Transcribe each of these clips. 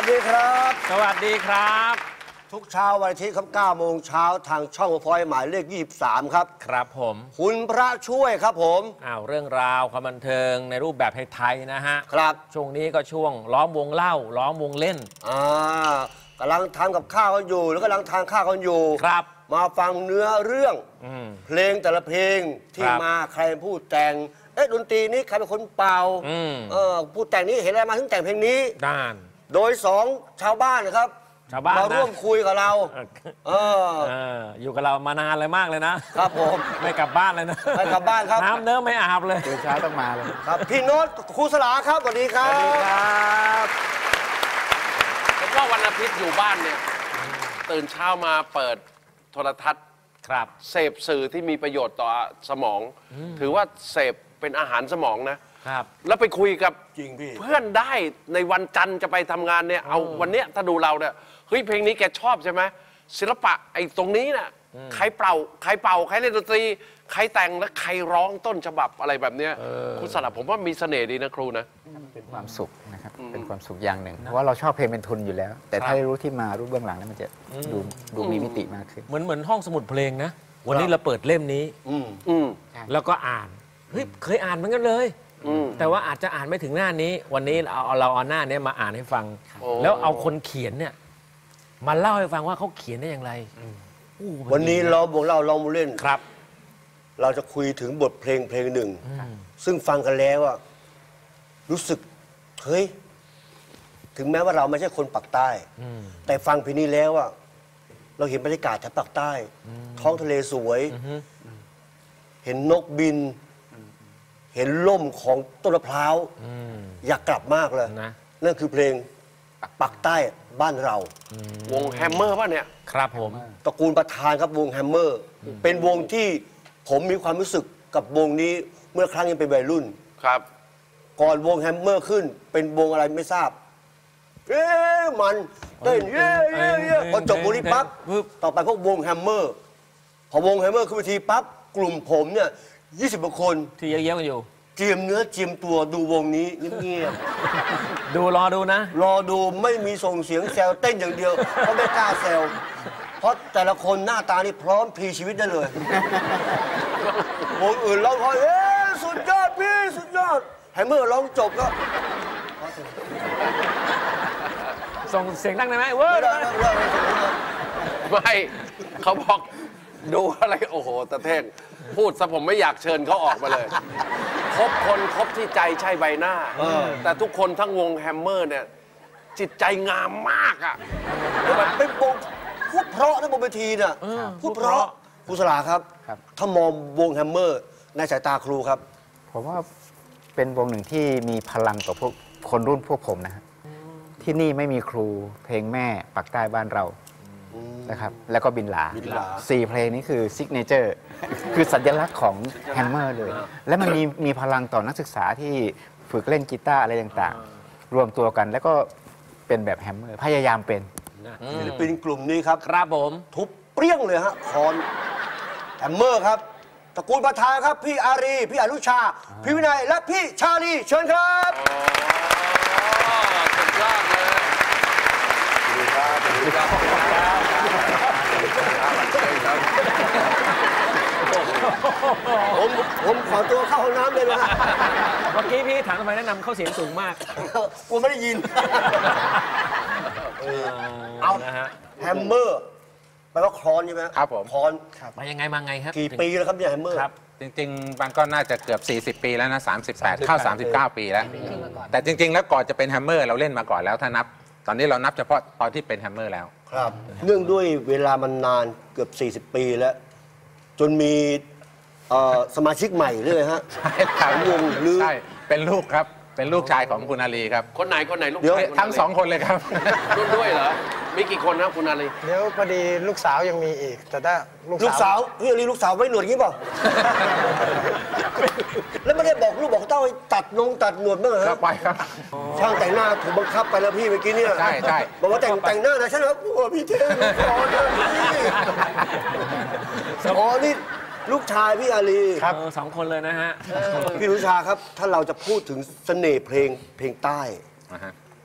วัสดีครับสวัสดีครับทุกเช้าวันอาทิตย์ครับ9 โมงเช้าทางช่องพอยหมายเลข23ครับครับผมคุณพระช่วยครับผมเรื่องราวความบันเทิงในรูปแบบไทยๆนะฮะครับช่วงนี้ก็ช่วงล้อมวงเล่าล้อมวงเล่นกำลังทำกับข้าวกันอยู่แล้วกำลังทานข้าวกันอยู่ครับมาฟังเนื้อเรื่องเพลงแต่ละเพลงที่มาใครพูดแต่งดนตรีนี้ใครเป็นคนเป่าผู้แต่งนี้เห็นอะไรมาถึงแต่งเพลงนี้ด้านโดย2 ชาวบ้านนะครับมาร่วมคุยกับเราอยู่กับเรามานานเลยมากเลยนะครับผมไม่กลับบ้านเลยนะไม่กลับบ้านครับน้ำเนื้อไม่อาบเลยตื่นเช้าต้องมาเลยครับพี่โน้ตครูสลาครับสวัสดีครับสวัสดีครับผมว่าวันอาทิตย์อยู่บ้านเนี่ยตื่นเช้ามาเปิดโทรทัศน์ครับเสพสื่อที่มีประโยชน์ต่อสมองถือว่าเสพเป็นอาหารสมองนะครับแล้วไปคุยกับจริงพี่เพื่อนได้ในวันจันทร์จะไปทำงานเนี่ยเอาวันเนี้ยถ้าดูเราเนี่ยเฮ้ยเพลงนี้แกชอบใช่ไหมศิลปะไอ้ตรงนี้น่ะใครเป่าใครเล่นดนตรีใครแต่งและใครร้องต้นฉบับอะไรแบบเนี้ยคุณสลับผมว่ามีเสน่ห์ดีนะครูนะเป็นความสุขนะครับเป็นความสุขอย่างหนึ่งเพราะว่าเราชอบเพลงเป็นทุนอยู่แล้ว แต่ถ้าได้รู้ที่มารู้เบื้องหลังนั้นมันจะดูมีมิติมากขึ้นเหมือนห้องสมุดเพลงนะวันนี้เราเปิดเล่มนี้แล้วก็อ่านเฮ้ยเคยอ่านเหมือนกันเลยแต่ว่าอาจจะอ่านไม่ถึงหน้านี้วันนี้เราเอาหน้านี้มาอ่านให้ฟังแล้วเอาคนเขียนเนี่ยมาเล่าให้ฟังว่าเขาเขียนได้อย่างไรวันนี้เราบอกเราลองมาเล่นครับเราจะคุยถึงบทเพลงหนึ่งซึ่งฟังกันแล้วว่ารู้สึกเฮ้ยถึงแม้ว่าเราไม่ใช่คนปากใต้แต่ฟังเพลงนี้แล้วว่าเราเห็นบรรยากาศแถบปากใต้ท้องทะเลสวยเห็นนกบินเห็นล่มของต้นมะพร้าวอยากกลับมากเลยนั่นคือเพลงปักใต้บ้านเราวงแฮมเมอร์ป่ะเนี่ยครับผมตระกูลประธานครับวงแฮมเมอร์เป็นวงที่ผมมีความรู้สึกกับวงนี้เมื่อครั้งยังเป็นวัยรุ่นครับก่อนวงแฮมเมอร์ขึ้นเป็นวงอะไรไม่ทราบมันเต้นพอจบวงนี้ปั๊บต่อไปพวกวงแฮมเมอร์พอวงแฮมเมอร์ขึ้นเวทีปั๊บกลุ่มผมเนี่ย20 กว่าคนที่เยอะๆกันอยู่เจียมเนื้อเจียมตัวดูวงนี้เงียบรอดูนะรอดูไม่มีส่งเสียงแซวเต้นอย่างเดียวเพราะไม่กล้าแซวเพราะแต่ละคนหน้าตานี่พร้อมพลีชีวิตได้เลยวงอื่นร้องพอสุดยอดพี่สุดยอดแฮมเมอร์ร้องจบก็ส่งเสียงดังได้ไหมเว้ยไม่เขาบอกดูอะไรโอ้โหตะเท่งพูดซะผมไม่อยากเชิญเขาออกมาเลยคบคนคบที่ใจใช่ใบหน้าแต่ทุกคนทั้งวงแฮมเมอร์เนี่ยจิตใจงามมากอ่ะเป็นวงพูดเพราะนะบนเวทีน่ะพูดเพราะครูสลาครับถ้ามองวงแฮมเมอร์ในสายตาครูครับผมว่าเป็นวงหนึ่งที่มีพลังต่อพวกคนรุ่นพวกผมนะครับที่นี่ไม่มีครูเพลงแม่ปักใต้บ้านเรานะครับแล้วก็บินหลา4 เพลงนี้คือซิกเนเจอร์คือสัญลักษณ์ของแฮมเมอร์เลยและมันมีพลังต่อนักศึกษาที่ฝึกเล่นกีตาร์อะไรต่างๆรวมตัวกันแล้วก็เป็นแบบแฮมเมอร์พยายามเป็นศิลปินกลุ่มนี้ครับครับผมทุบเปรี้ยงเลยฮะคอนแฮมเมอร์ครับตระกูลประธานครับพี่อารีพี่อนุชาพี่วินัยและพี่ชาลีเชิญครับสุดยอดเลยผมขอตัวเข้าห้องน้ำเลยนะเมื่อกี้พี่ถามทำไมแนะนำเขาเสียงสูงมากผมไม่ได้ยินเอานะฮะแฮมเมอร์แปลว่าคอนใช่ไหมครับผมคอนมายังไงมาไงครับกี่ปีแล้วครับเนี่ยแฮมเมอร์ครับจริงๆมันก็น่าจะเกือบ40 ปีแล้วนะ38เข้า39 ปีแล้วแต่จริงๆแล้วก่อนจะเป็นแฮมเมอร์เราเล่นมาก่อนแล้วถ้านับตอนนี้เรานับเฉพาะตอนที่เป็นแฮมเมอร์แล้วครับเนื่องด้วยเวลามันนานเกือบ40 ปีแล้วจนมีสมาชิกใหม่เลยฮะใช่ครับวงหรือใช่เป็นลูกครับเป็นลูกชายของคุณอาลีครับคนไหนลูกทั้ง2 คนเลยครับรุ่นด้วยเหรอมีกี่คนนะคุณอาลีเดี๋ยวพอดีลูกสาวยังมีอีกแต่ถ้าลูกสาวพี่อาลีลูกสาวไว้หนวดงี้เปล่าแล้วไม่ได้บอกลูกบอกเต้าให้ตัดหนวดบ้างเหรอไปครับช่างแต่งหน้าถูกบังคับไปแล้วพี่เมื่อกี้เนี่ยใช่บอกว่าแต่งหน้านะใช่ไหมโอ้พี่เท่ขอเถอะพี่อ๋อนี่ลูกชายพี่อาลีครับ2 คนเลยนะฮะพี่รุชาครับถ้าเราจะพูดถึงเสน่ห์เพลงใต้เ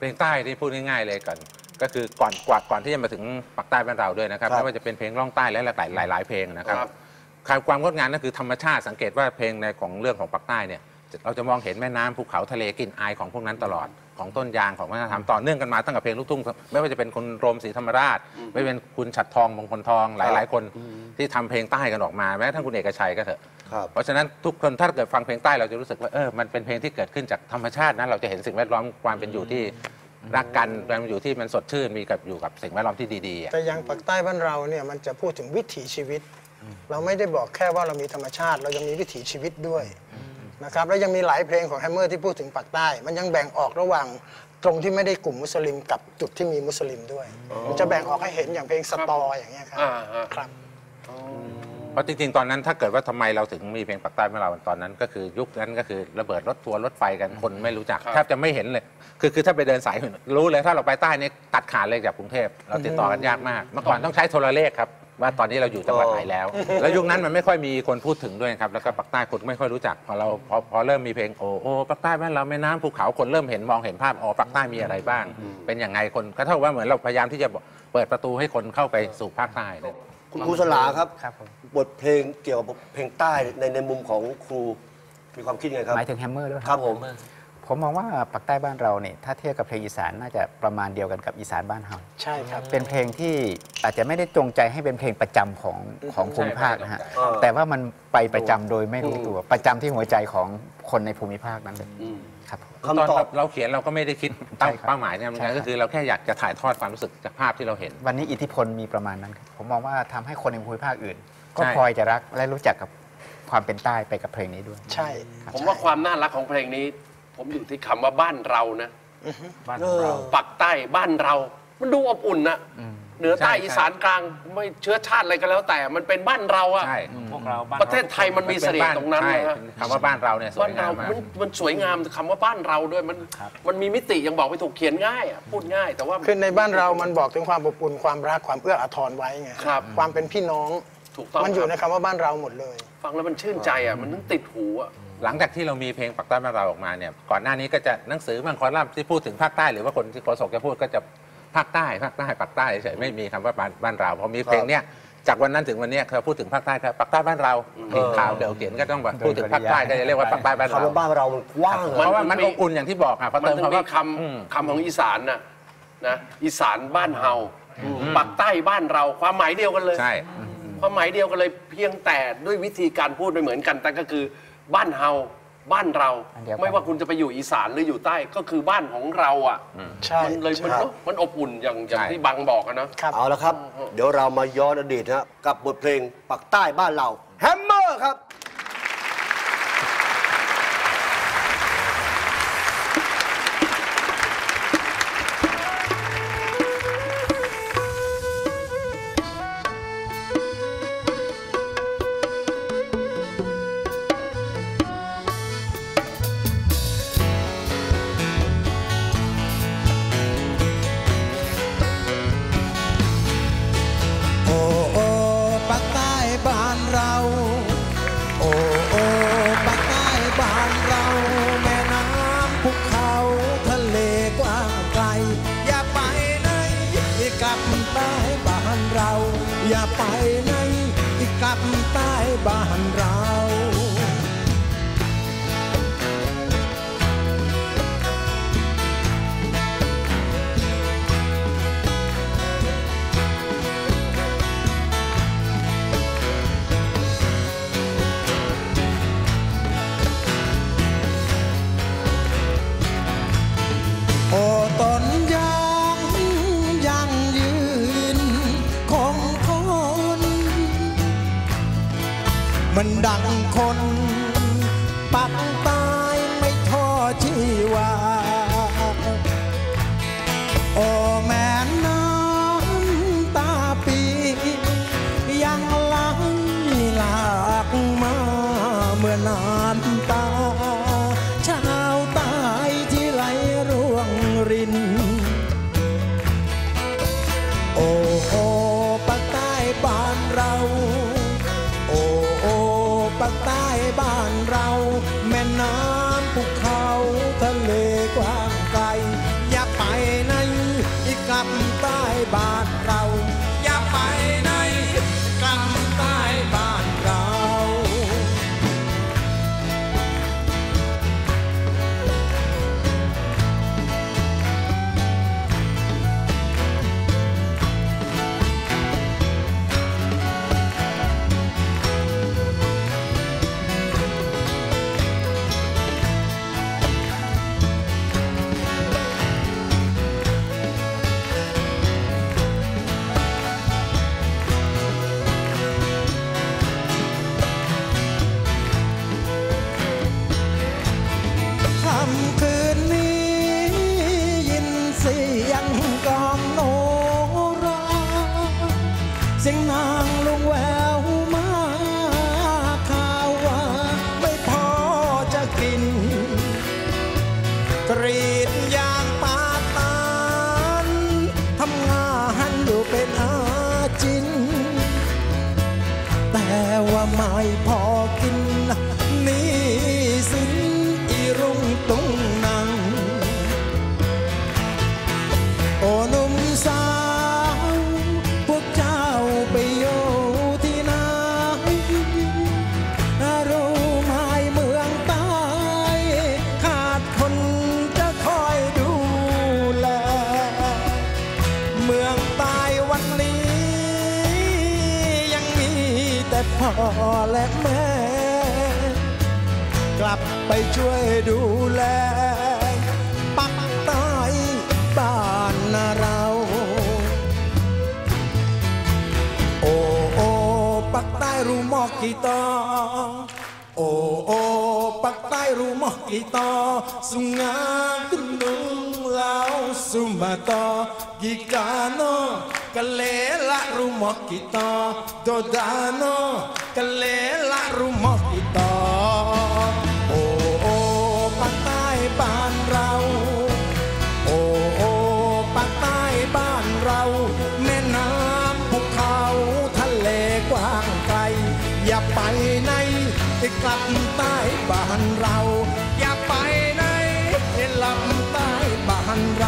เพลงใต้ที่พูดง่ายๆเลยก่อนก็คือก่อนที่จะมาถึงปากใต้บ้านเราด้วยนะครับไม่ว่าจะเป็นเพลงล่องใต้และหลายเพลงนะครับความงดงามนั่นคือธรรมชาติสังเกตว่าเพลงในของเรื่องของปากใต้เนี่ยเราจะมองเห็นแม่น้ำภูเขาทะเลกลิ่นอายของพวกนั้นตลอดของต้นยางของวัฒนธรรมต่อเนื่องกันมาตั้งแต่เพลงลูกทุ่งไม่ว่าจะเป็นคุณโรมศรีธรรมราชไม่เป็นคุณฉัตรทองมงคลทองหลายคนที่ทำเพลงใต้กันออกมาแม้ทั้งคุณเอกชัยก็เถอะเพราะฉะนั้นทุกคนถ้าเกิดฟังเพลงใต้เราจะรู้สึกว่ามันเป็นเพลงที่เกิดขึ้นจากธรรมชาตินะเราจะเห็นสิ่งแวดล้อมความเป็นอยู่ที่รักกันความเป็นอยู่ที่มันสดชื่นมีกับอยู่กับสิ่งแวดล้อมที่ดีๆแต่อย่างปากใต้บ้านเราเนี่ยมันจะพูดถึงวิถีชีวิต เราไม่ได้บอกแค่ว่าเรามีธรรมชาติเรายังมีวิถีชีวิตด้วยนะครับแล้วยังมีหลายเพลงของแฮมเมอร์ที่พูดถึงปากใต้มันยังแบ่งออกระหว่างตรงที่ไม่ได้กลุ่มมุสลิมกับจุดที่มีมุสลิมด้วยมันจะแบ่งออกให้เห็นอย่างเพลงสตออย่างเงี้ยครับครับเพราะจริงๆตอนนั้นถ้าเกิดว่าทำไมเราถึงมีเพลงปากใต้เมื่อเราตอนนั้นก็คือยุคนั้นก็คือระเบิดรถทัวร์รถไฟกันคนไม่รู้จักแทบจะไม่เห็นเลยคือถ้าไปเดินสายรู้เลยถ้าเราไปใต้นี่ตัดขาดเลยจากกรุงเทพเราติดต่อกันยากมากเมื่อก่อนต้องใช้โทรเลขครับว่าตอนนี้เราอยู่จังหวัดไหนแล้วแล้วยุคนั้นมันไม่ค่อยมีคนพูดถึงด้วยครับแล้วก็ปากใต้คนไม่ค่อยรู้จักพอเริ่มมีเพลงโอ้ปากใต้บ้านเราแม่น้ำภูเขาคนเริ่มเห็นมองเห็นภาพปากใต้มีอะไรบ้างเป็นอย่างไงคนก็เท่าว่าเหมือนเราพยายามที่จะเปิดประตูให้คนเข้าไปสู่ภาคใต้เลยคุณครูสลาครับครับผมบทเพลงเกี่ยวกับเพลงใต้ในมุมของครูมีความคิดยังไงครับหมายถึงแฮมเมอร์ด้วยครับผมมองว่าปากใต้บ้านเราเนี่ยถ้าเทียบกับเพลงอีสานน่าจะประมาณเดียวกันกับอีสานบ้านเฮาใช่ครับเป็นเพลงที่อาจจะไม่ได้จงใจให้เป็นเพลงประจำของภูมิภาคนะฮะแต่ว่ามันไปประจำโดยไม่รู้ตัวประจำที่หัวใจของคนในภูมิภาคนั้นเลยครับตอนเราเขียนเราก็ไม่ได้คิดตั้งเป้าหมายเนี่ยมันก็คือเราแค่อยากจะถ่ายทอดความรู้สึกจากภาพที่เราเห็นวันนี้อิทธิพลมีประมาณนั้นครับผมมองว่าทำให้คนในภูมิภาคอื่นก็พลอยจะรักและรู้จักกับความเป็นใต้ไปกับเพลงนี้ด้วยใช่ผมว่าความน่ารักของเพลงนี้ผมอยู่ที่คำว่าบ้านเรานะบ้านเราปักใต้บ้านเรามันดูอบอุ่นนะเหนือใต้อีสานกลางไม่เชื้อชาติอะไรก็แล้วแต่มันเป็นบ้านเราอะพวกเราประเทศไทยมันมีเสน่ห์ตรงนั้นนะคำว่าบ้านเราเนี่ยบ้านเรามันสวยงามคำว่าบ้านเราด้วยมันมีมิติยังบอกไม่ถูกเขียนง่ายพูดง่ายแต่ว่าคือในบ้านเรามันบอกถึงความอบอุ่นความรักความเอื้ออาทรไว้ไงความเป็นพี่น้องถูกต้องมันอยู่ในคำว่าบ้านเราหมดเลยฟังแล้วมันชื่นใจอะมันติดหูอะหลังจากที่เรามีเพลงปากใต้บ้านเราออกมาเนี่ยก่อนหน้านี้ก็จะหนังสือบางคอลัมน์ที่พูดถึงภาคใต้หรือว่าคนที่โฆษกจะพูดก็จะภาคใต้ปากใต้เฉยไม่มีคำว่าบ้านเราพอมีเพลงเนี้ยจากวันนั้นถึงวันนี้เขาพูดถึงภาคใต้ครับปากใต้บ้านเราข่าวเดี๋ยวเขียนก็ต้องพูดถึงภาคใต้ก็จะเรียกว่าปากใต้บ้านเราคำว่าบ้านเรามันกว้างเพราะว่ามันอบอุ่นอย่างที่บอกพอเติมคำว่าคำของอีสานนะอีสานบ้านเฮาปากใต้บ้านเราความหมายเดียวกันเลยใช่ความหมายเดียวกันเลยเพียงแต่ด้วยวิธีการพูดไม่เหมือนกันแต่ก็คือบ้านเฮาบ้านเราไม่ว่าคุณจะไปอยู่อีสานหรืออยู่ใต้ก็คือบ้านของเราอ่ะมันเลยมันอบอุ่นอย่างที่บังบอกนะเอาละครับเดี๋ยวเรามาย้อนอดีตนะกับบทเพลงปักใต้บ้านเราแฮมเมอร์ครับอย่าไปไหนกลับใต้บ้านเราโอ้ต้นยางยังยืนคงทนมันดังคนปักตายไม่ท้อชีวาโอ้แม่น้ำตาปียังไหลหลากมาเมื่อน้ำตาชาวใต้ที่ไหลร่วงรินโอ้โอ้ปากใต้บ้านเราโอ้โอ้ปากใต้บ้านเราแม่น้ำภูเขาทะเลกว้างไกลอย่าไปบใต้บ้านเราอย่าไปไหนกลับใต้บ้านเรา ค่ำคืนนี้ยินเสียงกลองโนราเสียงนางลุงแววมาข่าวว่าไม่พอจะกินกรีดยางปาตานทำงานอยู่เป็นอาจินแต่ว่าไม่พอกินนี่สินรุ่งตุงนังโอ้หนุ่มสาวพวกเจ้าไปอยู่ที่ไหนรู้ไหมเมืองใต้ขาดคนจะคอยดูแลเมืองใต้วันนี้ยังมีแต่พ่อและแม่กลับไปช่วยดูแลปักใต้บ้านเรา โอ้โอ้ปักใต้รู้มอกกี่ตอโอ้โอ้ปักใต้รู้มอกกี่ตอสุงาตุลุงลาวสุมาตอกิกาโนกะเลละรู้มอกกี่ตอโดดาโนกะเลละรู้มอกกี่ตอโอ้โอ้ปักใต้บ้านเราโอ้โอ้ปักใต้บ้านเราแม่น้ำภูเขาทะเลกว้างไกลอย่าไปไหนกลับใต้บ้านเราอย่าไปไหนกลับใต้บ้านเรา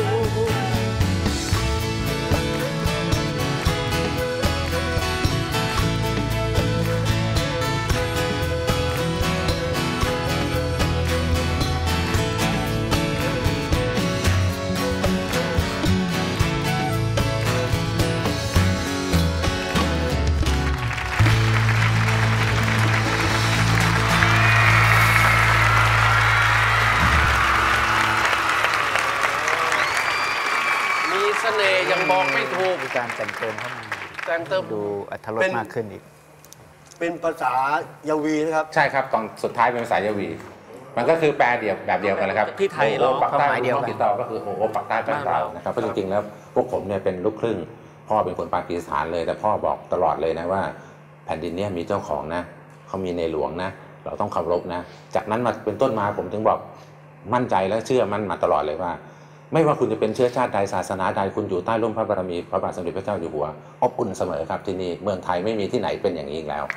เสน่ห์ยังบอกไม่ถูกมีการแต่งเติมเข้ามาแต่งเติมดูอรรถรสมากขึ้นอีกเป็นภาษายาวีนะครับใช่ครับตอนสุดท้ายเป็นภาษายาวี มันก็คือแปลเดียวแบบเดียวกันเลยครับที่ไทยเราโอ้ปักใต้ความหมายเดียวกันติดต่อก็คือโอ้ปักใต้บ้านเรานะครับเพราะจริงๆแล้วพวกผมเนี่ยเป็นลูกครึ่งพ่อเป็นคนปากีสถานเลยแต่พ่อบอกตลอดเลยนะว่าแผ่นดินเนี่ยมีเจ้าของนะเขามีในหลวงนะเราต้องเคารพนะจากนั้นมาเป็นต้นมาผมถึงบอกมั่นใจและเชื่อมั่นมาตลอดเลยว่า ไม่ว่าคุณจะเป็นเชื้อชาติใดศาสนาใดคุณอยู่ใต้ร่มพระบารมีพระบาทสมเด็จพระเจ้าอยู่หัวอบอุ่นเสมอครับที่นี่เมืองไทยไม่มีที่ไหนเป็นอย่างนี้อีกแล้ว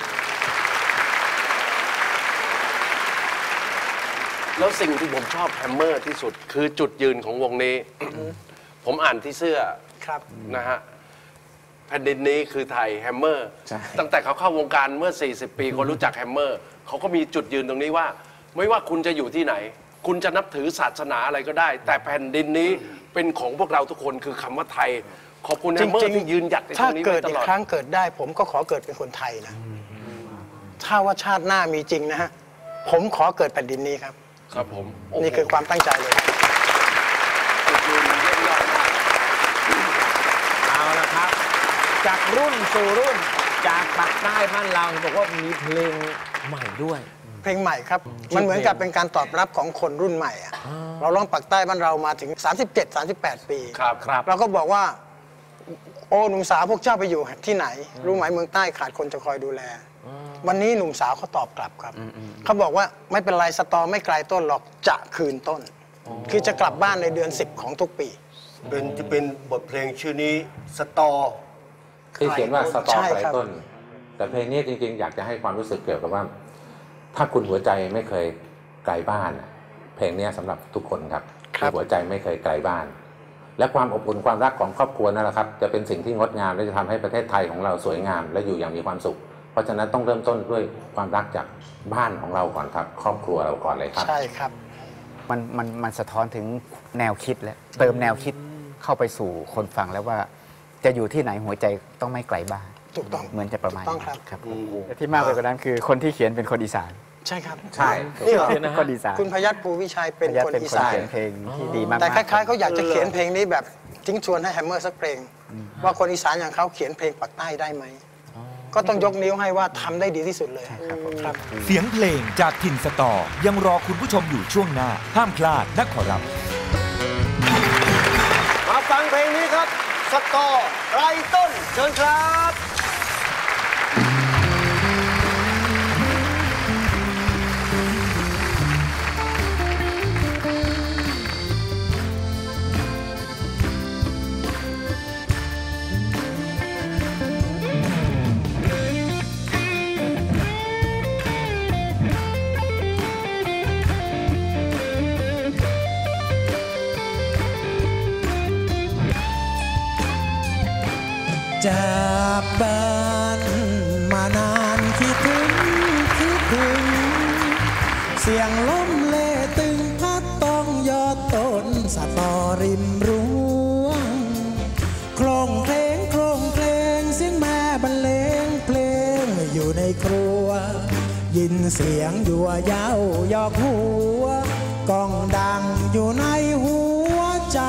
แล้วสิ่งที่ผมชอบแฮมเมอร์ที่สุดคือจุดยืนของวงนี้ ผมอ่านที่เสื้อครับนะฮะแผ่นดินนี้คือไทยแฮมเมอร์ใช่ตั้งแต่เขาเข้าวงการเมื่อ 40 ปีคนรู้จักแฮมเมอร์เขาก็มีจุดยืนตรงนี้ว่า ไม่ว่าคุณจะอยู่ที่ไหน คุณจะนับถือศาสนาอะไรก็ได้ แต่แผ่นดินนี้เป็นของพวกเราทุกคนคือคำว่าไทย ขอบคุณแฮมเมอร์ที่ยืนหยัดในตถ้ารงนี้เกิไว้ดตอีลกอดครั้งเกิดได้ ผมก็ขอเกิดเป็นคนไทยนะ ถ้าว่าชาติหน้ามีจริงนะฮะ ผมขอเกิดแผ่นดินนี้ครับครับผมนี่คือความตั้งใจเลยจุดยืนเยี่ยมยอดมากเอาละครับ จากรุ่นสู่รุ่นจากปากใต้บ้านเราบอกว่ามีเพลงใหม่ด้วยเพลงใหม่ครับ มันเหมือนกับเป็นการตอบรับของคนรุ่นใหม่อะเราร้องปักใต้บ้านเรามาถึง 37-38 ปีครับครับเราก็บอกว่า โอ้หนุ่มสาวพวกเจ้าไปอยู่ที่ไหน รู้ไหมเมืองใต้ขาดคนจะคอยดูแล วันนี้หนุ่มสาวเขาตอบกลับครับ เขาบอกว่าไม่เป็นไรสตอไม่ไกลต้นหรอกจะคืนต้น คือจะกลับบ้านในเดือน 10 ของทุกปีเป็นบทเพลงชื่อนี้สตอที่เขียนว่าสตอใช่ไกลครับต้น แต่เพลงนี้จริงๆ อยากจะให้ความรู้สึกเกี่ยวกับว่า ถ้าคุณหัวใจไม่เคยไกลบ้านเพลงนี้สำหรับทุกคนครับครับหัวใจไม่เคยไกลบ้านและความอบอุ่นความรักของครอบครัวนั่นแหละครับจะเป็นสิ่งที่งดงามและจะทำให้ประเทศไทยของเราสวยงามและอยู่อย่างมีความสุขเพราะฉะนั้นต้องเริ่มต้นด้วยความรักจากบ้านของเราก่อนครับครอบครัวเราก่อนเลยครับใช่ครับมันสะท้อนถึงแนวคิดและเติมแนวคิดเข้าไปสู่คนฟังแล้วว่าจะอยู่ที่ไหนหัวใจต้องไม่ไกลบ้านถูกต้องเหมือนจะประมาณต้องครับครับและที่มากไปกว่านั้นคือคนที่เขียนเป็นคนอีสานใช่ครับใช่นี่เหรอคนอีสานคุณพยัคฆ์ภูวิชัยเป็นคนอีสานเขียนเพลงที่ดีมากแต่คล้ายๆเขาอยากจะเขียนเพลงนี้แบบทิ้งชวนให้แฮมเมอร์สักเพลงว่าคนอีสานอย่างเขาเขียนเพลงปักใต้ได้ไหมก็ต้องยกนิ้วให้ว่าทำได้ดีที่สุดเลยครับเสียงเพลงจากถิ่นสตอยังรอคุณผู้ชมอยู่ช่วงหน้าห้ามพลาดนะขอรับมาฟังเพลงนี้ครับสตอไรต้นเชิญครับจากบ้านมานานคิดถึงเสียงลมเล่ตึงพัดต้องยอดต้นสะตอริมรั้วโครงเพลงเสียงแม่บรรเลงเพลงอยู่ในครัวยินเสียงยั่วเย้ายอกหัวก้องดังอยู่ในหัวใจ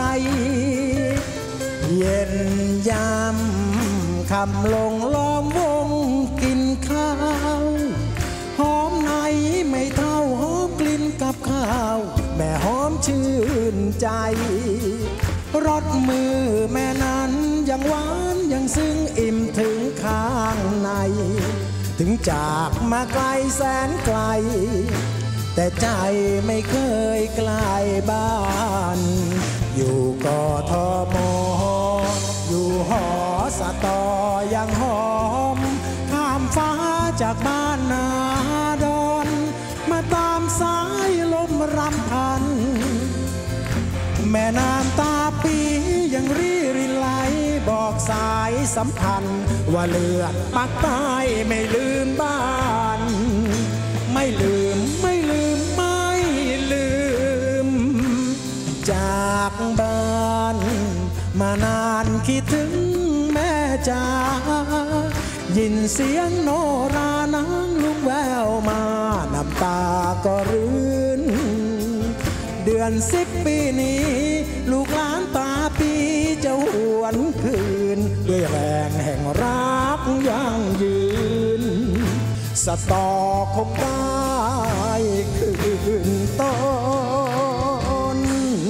เย็นยามคำลงล้อมวงกินข้าวหอมไหนไม่เท่าหอมกลิ่นกับข้าวแม่หอมชื่นใจรสมือแม่นั้นยังหวานยังซึ้งอิ่มถึงข้างในถึงจากมาไกลแสนไกลแต่ใจไม่เคยไกลบ้านอยู่กทมอยู่หอสตอยังหอมข้ามฟ้าจากบ้านนาดอนมาตามสายลมรำพันแม่น้ำตาปียังรินไหลบอกสายสัมพันธ์ว่าเลือดปักใต้ไม่ลืมบ้านไม่ลืมจากบ้านมานานคิดถึงแม่จ๋ายินเสียงโนรานางลุกแววมาน้ำตาก็รื่นเดือน10 ปีนี้ลูกหลานตาปีจะหวนคืนด้วยแรงแห่งรักยั่งยืนสตอคงได้คืนต้น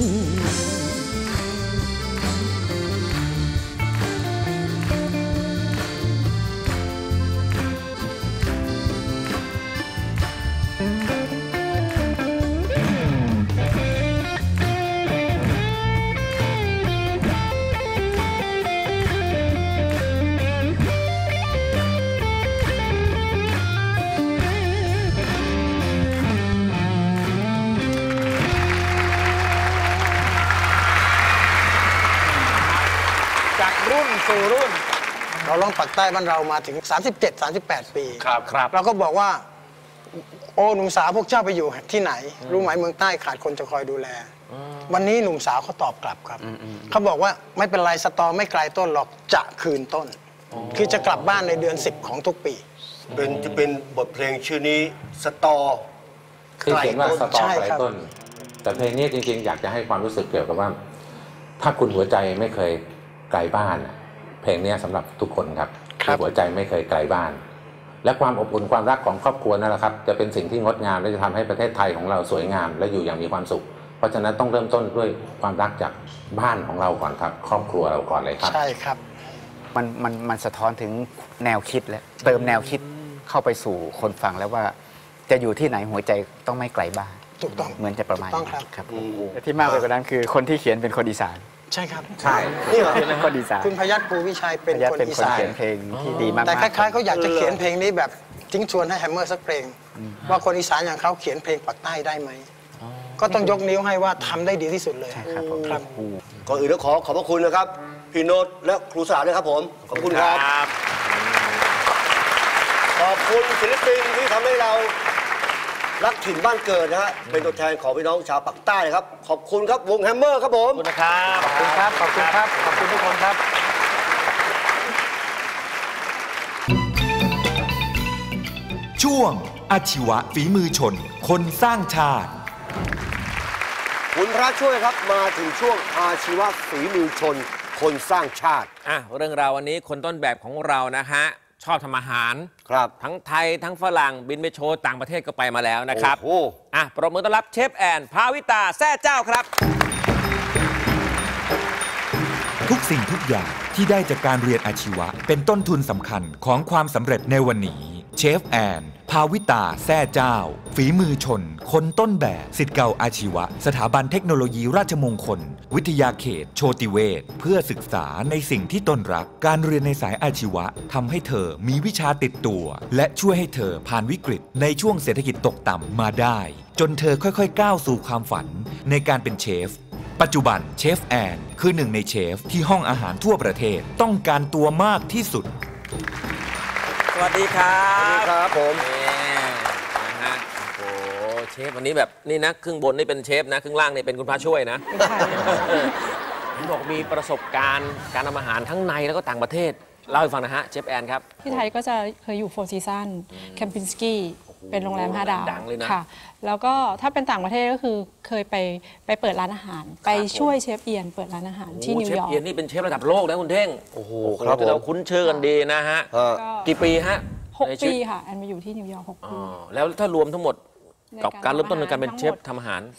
รุ่นสู่รุ่นเราร้องปักใต้บ้านเรามาถึง37-38 ปีครับเราก็บอกว่าโอ้หนุ่มสาวพวกเจ้าไปอยู่ที่ไหนรู้ไหมเมืองใต้ขาดคนจะคอยดูแลวันนี้หนุ่มสาวเขาตอบกลับครับเขาบอกว่าไม่เป็นไรสตอไม่ไกลต้นหรอกจะคืนต้นคือจะกลับบ้านในเดือน10ของทุกปีจะเป็นบทเพลงชื่อนี้สตอคือเขียนว่าสตอไกลต้นแต่เพลงนี้จริงๆอยากจะให้ความรู้สึกเกี่ยวกับว่าถ้าคุณหัวใจไม่เคยไกลบ้านเพลงนี้สำหรับทุกคนครับที่หัวใจไม่เคยไกลบ้านและความอบอุ่นความรักของครอบครัวนั่นแหละครับจะเป็นสิ่งที่งดงามและจะทำให้ประเทศไทยของเราสวยงามและอยู่อย่างมีความสุขเพราะฉะนั้นต้องเริ่มต้นด้วยความรักจากบ้านของเราก่อนครับครอบครัวเราก่อนเลยครับใช่ครับมันสะท้อนถึงแนวคิดและเติมแนวคิดเข้าไปสู่คนฟังแล้วว่าจะอยู่ที่ไหนหัวใจต้องไม่ไกลบ้านถูกต้องเหมือนจะประมาณต้องครับและที่มากไปกว่านั้นคือคนที่เขียนเป็นคนอีสานใช่ครับใช่นี่เหรอคนอีสานคุณพยัคฆ์ภูวิชัยเป็นคนอีสานเขียนเพลงที่ดีมากแต่คล้ายๆเขาอยากจะเขียนเพลงนี้แบบทิ้งชวนให้แฮมเมอร์สักเพลงว่าคนอีสานอย่างเขาเขียนเพลงปักใต้ได้ไหมก็ต้องยกนิ้วให้ว่าทำได้ดีที่สุดเลยครับก่อนอื่นต้องขอบพระคุณนะครับพี่โน้ตและครูสลาด้วยครับผมขอบคุณครับขอบคุณศิลปินที่ทำให้เรารักถิ่นบ้านเกิดนะฮะเป็นตัวแทนของพี่น้องชาวปากใต้ครับขอบคุณครับวงแฮมเมอร์ครับผมขอบคุณนะครับขอบคุณครับ ขอบคุณครับ ขอบคุณทุกคนครับช่วงอาชีวะฝีมือชน คนสร้างชาติคุณพระช่วยครับมาถึงช่วงอาชีวะฝีมือชนคนสร้างชาติเรื่องราววันนี้คนต้นแบบของเรานะฮะชอบทำอาหารครับทั้งไทยทั้งฝรั่งบินไปโชว์ต่างประเทศก็ไปมาแล้วนะครับโอ้โหปรบมือต้อนรับเชฟแอนภาวิตาแซ่เจ้าครับทุกสิ่งทุกอย่างที่ได้จากการเรียนอาชีวะเป็นต้นทุนสำคัญของความสำเร็จในวันนี้เชฟแอนภาวิตาแซ่เจ้าฝีมือชนคนต้นแบบศิษย์เก่าอาชีวะสถาบันเทคโนโลยีราชมงคลวิทยาเขตโชติเวชเพื่อศึกษาในสิ่งที่ตนรักการเรียนในสายอาชีวะทำให้เธอมีวิชาติดตัวและช่วยให้เธอผ่านวิกฤตในช่วงเศรษฐกิจตกต่ำมาได้จนเธอค่อยๆก้าวสู่ความฝันในการเป็นเชฟปัจจุบันเชฟแอนคือหนึ่งในเชฟที่ห้องอาหารทั่วประเทศต้องการตัวมากที่สุดสวัสดีครับสวัสดีครับผมนะฮะโอ้เชฟวันนี้แบบนี่นะครึ่งบนนี่เป็นเชฟนะครึ่งล่างนี่เป็นคุณพระช่วยนะเห็นบอกมีประสบการณ์การทำอาหารทั้งในแล้วก็ต่างประเทศเล่าให้ฟังนะฮะเชฟแอนครับที่ไทยก็จะเคยอยู่โฟร์ซีซันแคมปินสกี้เป็นโรงแรม5 ดาวดังเลยนะค่ะแล้วก็ถ้าเป็นต่างประเทศก็คือเคยไปเปิดร้านอาหาร ไปช่วยเชฟเอียนเปิดร้านอาหารที่นิวยอร์กเชฟเอียนนี่เป็นเชฟระดับโลกนะคุณเท่งโอ้โหครับเราคุ้นชื่อกันดีนะฮะกี่ปีฮะ 6 ปีค่ะแอนมาอยู่ที่นิวยอร์ก6 ปีแล้วถ้ารวมทั้งหมดกับการเริ่มต้นในการเป็นเชฟทำอาหาร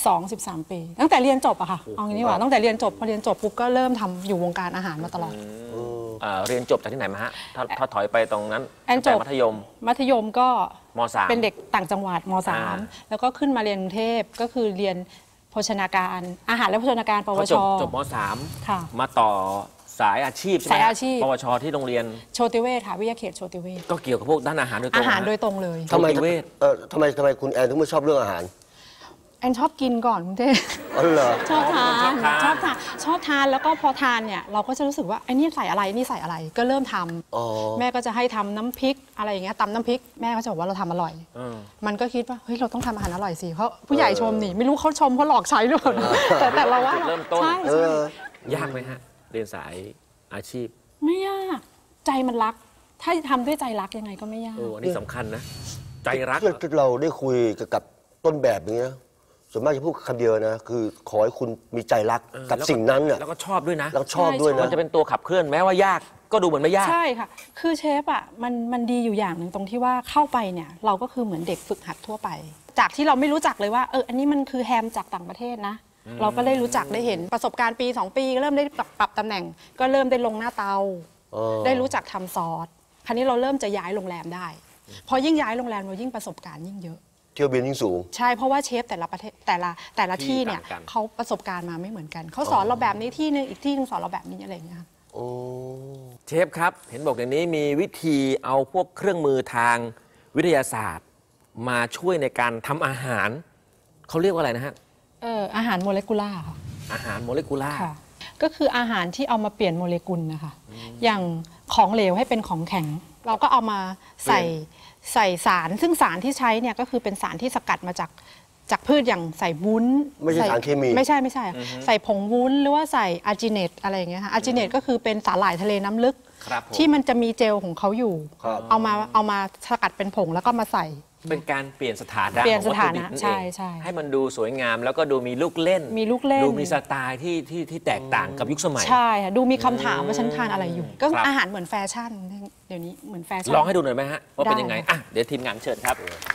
13 ปีตั้งแต่เรียนจบอะค่ะเอางี้ดีกว่าตั้งแต่เรียนจบพอเรียนจบปุ๊บก็เริ่มทำอยู่วงการอาหารมาตลอดเรียนจบจากที่ไหนมาฮะถ้าถอยไปตรงนั้นแอนจบมัธยมก็ม.3 เป็นเด็กต่างจังหวัดม.3 แล้วก็ขึ้นมาเรียนกรุงเทพก็คือเรียนโภชนาการอาหารและโภชนาการปวชจบม .3 ค่ะมาต่อสายอาชีพใช่ไหมสายอาชีพปวชที่โรงเรียนโชติเวชค่ะวิทยาเขตโชติเวชก็เกี่ยวกับพวกด้านอาหารโดยตรงอาหารโดยตรงเลยทำไมคุณแอนถึงไม่ชอบเรื่องอาหารแอนชอบกินก่อนคุณเต้เหรอชอบทานแล้วก็พอทานเนี่ยเราก็จะรู้สึกว่าไอ้นี่ใส่อะไรนี่ใส่อะไรก็เริ่มทำแม่ก็จะให้ทำน้ำพริกอะไรอย่างเงี้ยตำน้ำพริกแม่ก็จะบอกว่าเราทำอร่อยมันก็คิดว่าเฮ้ยเราต้องทำอาหารอร่อยสิเพราะผู้ใหญ่ชมนี่ไม่รู้เขาชมเพราะหลอกใช้หรือเปล่าแต่เราว่าเริ่มต้นใช่ยากไหมฮะเรียนสายอาชีพไม่ยากใจมันรักถ้าทำด้วยใจรักยังไงก็ไม่ยากอันนี้สำคัญนะใจรักเราได้คุยกับต้นแบบอย่างเงี้ยส่วนมากจะพูดคำเดียวนะคือขอให้คุณมีใจรักกับสิ่งนั้นเนี่ยแล้วก็ชอบด้วยนะแล้วชอบด้วยนะมันจะเป็นตัวขับเคลื่อนแม้ว่ายากก็ดูเหมือนไม่ยากใช่ค่ะคือเชฟอ่ะมันดีอยู่อย่างหนึ่งตรงที่ว่าเข้าไปเนี่ยเราก็คือเหมือนเด็กฝึกหัดทั่วไปจากที่เราไม่รู้จักเลยว่าอันนี้มันคือแฮมจากต่างประเทศนะเราก็ได้รู้จักได้เห็นประสบการณ์ปี2 ปีเริ่มได้ปรับตำแหน่งก็เริ่มได้ลงหน้าเตาได้รู้จักทำซอสคราวนี้เราเริ่มจะย้ายโรงแรมได้พอยิ่งย้ายโรงแรมเรายิ่งประสบการณ์ยิ่งเยอะเที่ยวบินยิ่งสูงใช่เพราะว่าเชฟแต่ละประเทศแต่ละที่เนี่ยเขาประสบการณ์มาไม่เหมือนกันเขาสอนเราแบบนี้ที่นึงอีกที่นึงสอนเราแบบนี้อะไรอย่างเงี้ยเชฟครับเห็นบอกอย่างนี้มีวิธีเอาพวกเครื่องมือทางวิทยาศาสตร์มาช่วยในการทำอาหารเขาเรียกว่าอะไรนะฮะอาหารโมเลกุลาร์ค่ะอาหารโมเลกุลาร์ก็คืออาหารที่เอามาเปลี่ยนโมเลกุลนะคะอย่างของเหลวให้เป็นของแข็งเราก็เอามาใส่สารซึ่งสารที่ใช้เนี่ยก็คือเป็นสารที่สกัดมาจากพืชอย่างใส่วุ้นไม่ใช่สารเคมีไม่ใช่ใส่ผงวุ้นหรือว่าใส่อาร์จิเนตอะไรอย่างเงี้ยค่ะอาร์จิเนตก็คือเป็นสาหร่ายทะเลน้ำลึกที่มันจะมีเจลของเขาอยู่เอามาสกัดเป็นผงแล้วก็มาใส่เป็นการเปลี่ยนสถานะของวัตถุดิบใช่ให้มันดูสวยงามแล้วก็ดูมีลูกเล่นดูมีสไตล์ที่แตกต่างกับยุคสมัยใช่ค่ะดูมีคำถามว่าฉันทานอะไรอยู่ก็อาหารเหมือนแฟชั่นเดี๋ยวนี้เหมือนแฟชั่นลองให้ดูหน่อยไหมฮะว่าเป็นยังไงเดี๋ยวทีมงานเชิญครับ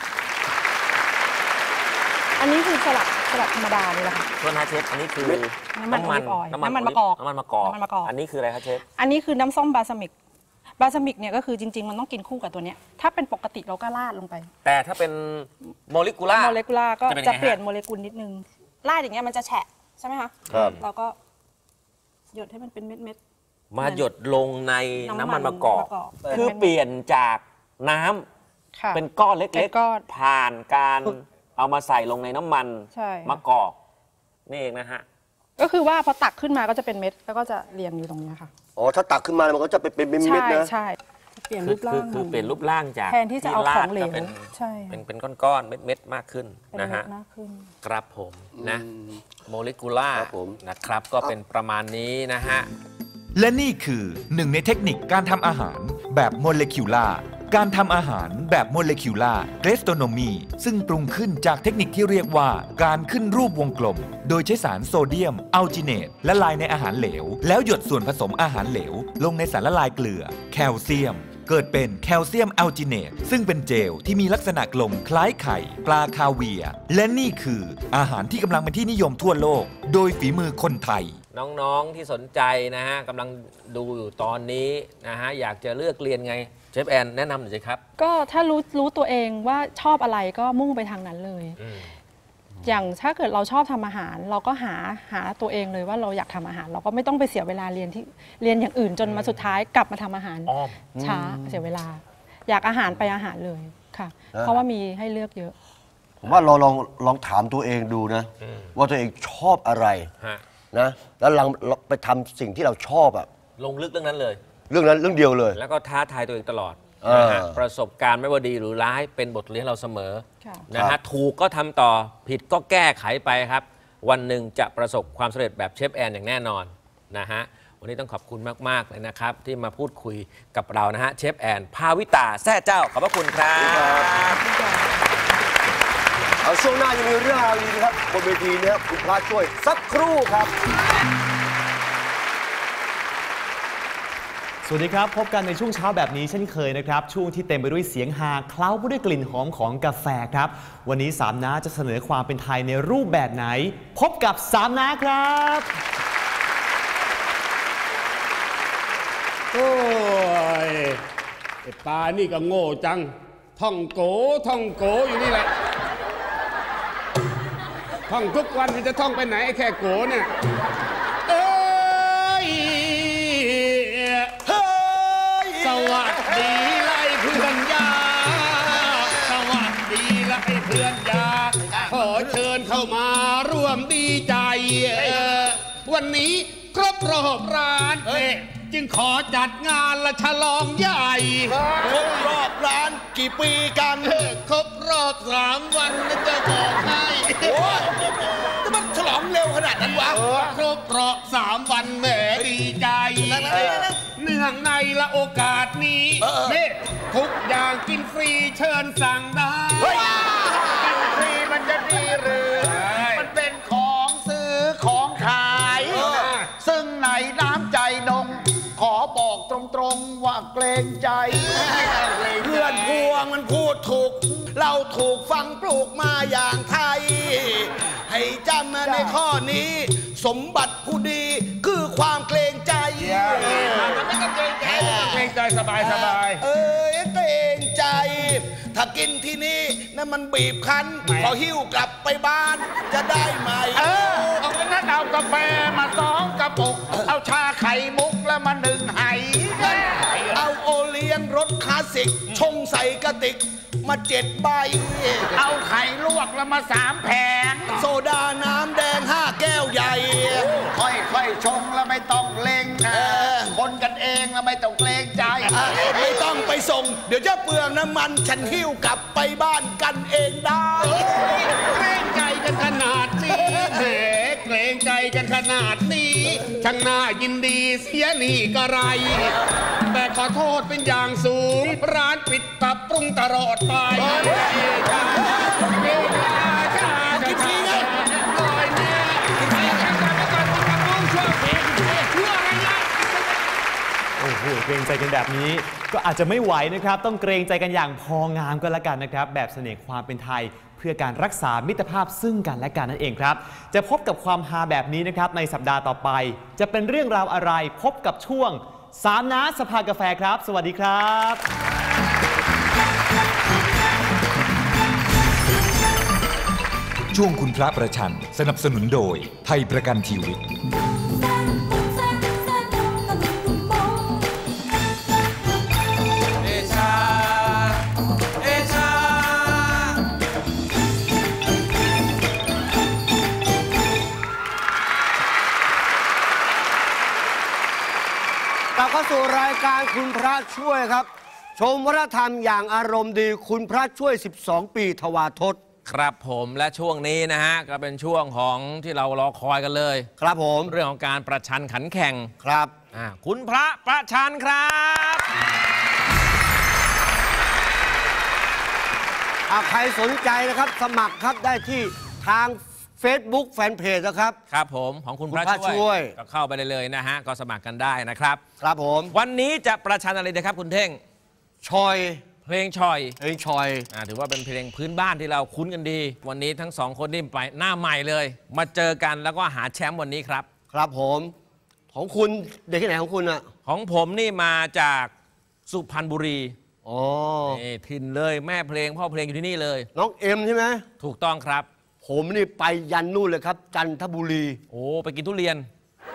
อันนี้คือสลัดธรรมดานี่แหละค่ะส่วนนะเชฟอันนี้คือน้ำมันมะกอกอันนี้คืออะไรครับเชฟอันนี้คือน้ำส้มบาซามิกเนี่ยก็คือจริงๆมันต้องกินคู่กับตัวเนี้ยถ้าเป็นปกติเราก็ราดลงไปแต่ถ้าเป็นโมเลกุลาร์ก็จะเปลี่ยนโมเลกุลนิดนึงราดอย่างเงี้ยมันจะแฉะใช่ไหมคะครับเราก็หยดให้มันเป็นเม็ดมาหยดลงในน้ำมันมะกอกคือเปลี่ยนจากน้ำเป็นก้อนเล็กๆผ่านการเอามาใส่ลงในน้ำมันใช่มะกอกนี่เองนะฮะก็คือว่าพอตักขึ้นมาก็จะเป็นเม็ดแล้วก็จะเรียงอยู่ตรงนี้ค่ะอ๋อถ้าตักขึ้นมามันก็จะเป็นเม็ดใช่ๆนะใช่เปลี่ยนรูปร่างคือเปลี่ยนรูปร่างจากแทนที่จะเอาของเหลวที่ราดก็เป็นใช่ค่ะเป็นก้อนๆเม็ดๆมากขึ้นเป็นนะเม็ฮะดมากขึ้นครับผมนะโมเลกุล่าครับผมนะครับก็เป็นประมาณนี้นะฮะและนี่คือหนึ่งในเทคนิคการทำอาหารแบบโมเลกุล่าการทำอาหารแบบโมเลกุล่าเกรสโตโนมีซึ่งปรุงขึ้นจากเทคนิคที่เรียกว่าการขึ้นรูปวงกลม โดยใช้สารโซเดียมอัลจิเนตละลายในอาหารเหลว แล้วหยดส่วนผสมอาหารเหลว ลงในสารละลายเกลือ แคลเซียม เกิดเป็นแคลเซียมอัลจิเนตซึ่งเป็นเจลที่มีลักษณะกลมคล้ายไข่ ปลาคาเวียร์และนี่คืออาหารที่กำลังเป็นที่นิยมทั่วโลก โดยฝีมือคนไทยน้องๆที่สนใจนะฮะกำลังดูอยู่ตอนนี้นะฮะอยากจะเลือกเรียนไงเชฟแอนแนะนำหน่อยสิครับก็ถ้ารู้ตัวเองว่าชอบอะไรก็มุ่งไปทางนั้นเลย อย่างถ้าเกิดเราชอบทำอาหาร เราก็หาตัวเองเลยว่าเราอยากทำอาหาร เราก็ไม่ต้องไปเสียเวลาเรียนอย่างอื่นจนมาสุดท้ายกลับมาทำอาหารอ้อมช้าเสียเวลา อยากอาหารไปอาหารเลยค่ะ เพราะว่ามีให้เลือกเยอะผมว่าเราลองถามตัวเองดูนะ ว่าตัวเองชอบอะไรฮะนะแล้วลองไปทำสิ่งที่เราชอบอะลงลึกเรื่องนั้นเลยเรื่องนั้นเรื่องเดียวเลยแล้วก็ท้าทายตัวเองตลอดเออนะฮะประสบการณ์ไม่ว่าดีหรือร้ายเป็นบทเรียนเราเสมอค่ะนะครัฮะบถูกก็ทำต่อผิดก็แก้ไขไปครับ วันหนึ่งจะประสบความสำเร็จแบบเชฟแอนอย่างแน่นอนนะฮะวันนี้ต้องขอบคุณมากๆเลยนะครับ ที่มาพูดคุยกับเรานะฮะเชฟแอนภาวิตาแซ่เจ้าขอบพระคุณครับเอาช่วงหน้ายังมีเรื่องราวดีนะครับบนเวทีนะครับคุณพระช่วยสักครู่ครับสวัสดีครับ พบกันในช่วงเช้าแบบนี้เช่นเคยนะครับ ช่วงที่เต็มไปด้วยเสียงฮาเคล้าไปด้วยกลิ่นหอมของกาแฟครับ วันนี้3น้าจะเสนอความเป็นไทยในรูปแบบไหน พบกับ3น้าครับโอ้ยไอ้ปลานี่ก็โง่จัง ท่องโกอยู่นี่แหละ ท่องทุกวันมันจะท่องไปไหนไอ้แค่โกเนี่ยเอ้ยสวัสดีไล่เพื่อนยาสวัสดีไล่เพื่อนยาขอเชิญเข้ามาร่วมดีใจวันนี้ครบรอบร้านจึงขอจัดงานและฉลองใหญ่ครบรอบร้านกี่ปีกันครบรอบ3 วันนะจะบอกให้จะมันฉลองเร็วขนาดนั้นวะครบรอบ3 วันแหมดีใจเนื่องในละโอกาสนี้นี่ทุกอย่างกินฟรีเชิญสั่งได้กินฟรีมันจะดีหรือมันเป็นของซื้อของขายซึ่งในน้ำใจนงขอบอกตรงๆว่าเกรงใจเพื่อนพวงมันพูดถูกเราถูกฟังปลูกมาอย่างไทยให้จำในข้อนี้สมบัติผู้ดีคือความเกรงใจไม่ต้องเกรงใจเกรงใจสบายเกรงใจถ้ากินที่นี่นั่นมันบีบคั้นพอหิ้วกลับไปบ้านจะได้ไหมเอางั้นเอากาแฟมา2 กระปุกเอาชาไข่มุกแล้วมา1 ไหเอาโอเลี้ยงรสคลาสสิกชงใส่กระติกมา7 ใบเอาไข่ลวกแล้วมา3 แผงโซดาน้ำแดง5 แก้วใหญ่ค่อยๆชงแล้วไม่ต้องเล่งคนกันเองแล้วไม่ต้องเกรงใจไม่ต้องไปส่งเดี๋ยวจะเปลืองน้ำมันฉันหิ้วกลับไปบ้านกันเองได้เกรงใจกันขนาดนี้แหมเกรงใจกันขนาดนี้ช่างน่ายินดีเสียนี่ก็ไรแต่ขอโทษเป็นอย่างสูงร้านปิดปรับปรุงตลอดไปโอ้โหเกรงใจกันแบบนี้ก็อาจจะไม่ไหวนะครับต้องเกรงใจกันอย่างพองามก็แล้วกันนะครับแบบเสน่ห์ความเป็นไทยเพื่อการรักษามิตรภาพซึ่งกันและกันนั่นเองครับจะพบกับความฮาแบบนี้นะครับในสัปดาห์ต่อไปจะเป็นเรื่องราวอะไรพบกับช่วง3 น้าสภากาแฟครับสวัสดีครับช่วงคุณพระประชันสนับสนุนโดยไทยประกันชีวิตกลับเข้าสู่รายการคุณพระช่วยครับ ชมวัฒนธรรมอย่างอารมณ์ดีคุณพระช่วย 12 ปีทวาทศครับผมและช่วงนี้นะฮะก็เป็นช่วงของที่เรารอคอยกันเลยครับผมเรื่องของการประชันขันแข่งครับคุณพระประชันครับใครสนใจนะครับสมัครครับได้ที่ทาง Facebook แฟนเพจนะครับครับผมของคุณพระช่วยก็เข้าไปเลยนะฮะก็สมัครกันได้นะครับครับผมวันนี้จะประชันอะไรดีครับคุณเท่งชอยเพลงชอยถือว่าเป็นเพลงพื้นบ้านที่เราคุ้นกันดีวันนี้ทั้งสองคนนี่ไปหน้าใหม่เลยมาเจอกันแล้วก็หาแชมป์วันนี้ครับครับผมของคุณเด็กที่ไหนของคุณอะของผมนี่มาจากสุพรรณบุรีนี่ถิ่นเลยแม่เพลงพ่อเพลงอยู่ที่นี่เลยน้องเอ็มใช่ไหมถูกต้องครับผมนี่ไปยันนู่นเลยครับจันทบุรีไปกินทุเรียน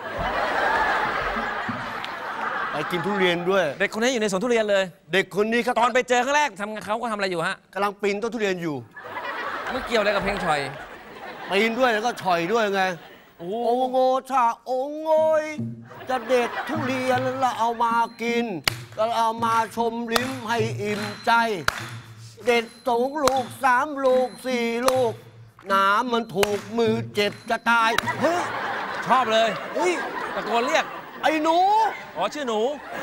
ไปกินทุเรียนด้วยเด็กคนนี้อยู่ในสวนทุเรียนเลยเด็กคนนี้ครับตอนไปเจอครั้งแรกเขาก็ทำอะไรอยู่ฮะกำลังปีนต้นทุเรียนอยู่ไม่เกี่ยวอะไรกับเพลงชอยปีนด้วยแล้วก็ชอยด้วยไงโอ้โง่ชาโอ้โง่จะเด็ดทุเรียนแล้วเอามากินก็เอามาชมลิ้มให้อิ่มใจเด็ด2 ลูก3 ลูก4 ลูกน้ำมันถูกมือเจ็บจะตายเฮ้ยชอบเลยตะโกนเรียกไอ้หนูชื่อหนู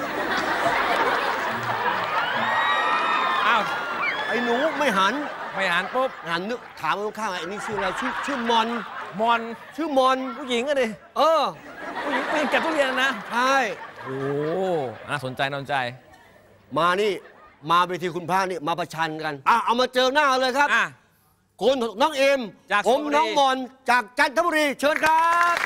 อ้าวไอ้หนูไม่หันปุ๊บหันนึกถามข้างๆไอ้นี่ชื่ออะไรชื่อมอนชื่อมอนผู้หญิงอะดิผู้หญิงปีนกับทุเรียนนะใช่น่าสนใจมานี่มาเวทีคุณพระนี่มาประชันกันเอามาเจอหน้าเลยครับคุณน้องเอ็มผมน้องมอนจากจันทบุรีเชิญครับ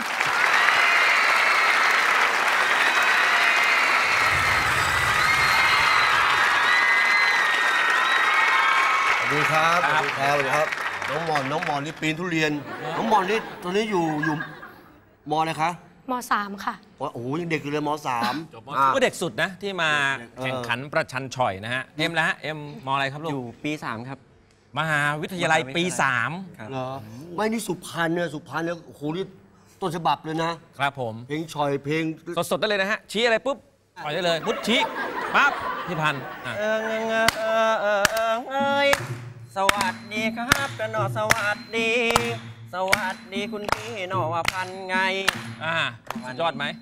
สวัสดีครับน้องมอนนี่ปีนทุเรียนน้องมอนนี่ตอนนี้อยู่ม.อะไรคะม.3 ค่ะโอ้โหยังเด็กอยู่เลยม.3 ก็เด็กสุดนะที่มาแข่งขันประชันฉ่อยนะฮะเอ็มแล้วฮะเอ็มม.อะไรครับลูกอยู่ปี 3ครับมหาวิทยาลัยปี 3 เหรอไม่นี่สุพรรณเนี่ยโอ้โหนี่ต้นฉบับเลยนะครับผมเพลงฉ่อยเพลงสดๆได้เลยนะฮะชี้อะไรปุ๊บปล่อยได้เลยมุดชี้ปั๊บพี่พันธ์สวัสดีครับกันหนอสวัสดีคุณพี่หนอว่าพันไงสุดยอดไหม